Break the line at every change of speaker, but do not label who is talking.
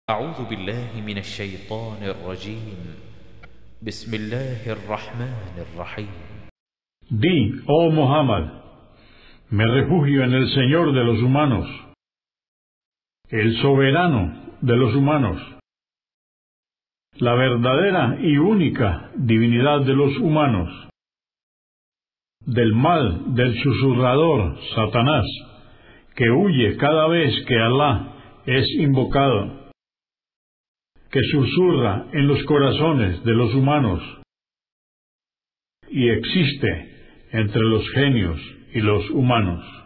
أعوذ بالله من الشيطان الرجيم بسم الله الرحمن الرحيم.
Di, oh Muhammad, me refugio en el Señor de los humanos, el soberano de los humanos, la verdadera y única divinidad de los humanos, del mal del susurrador Satanás, que huye cada vez que Alá es invocado, que susurra en los corazones de los humanos y existe entre los genios y los humanos.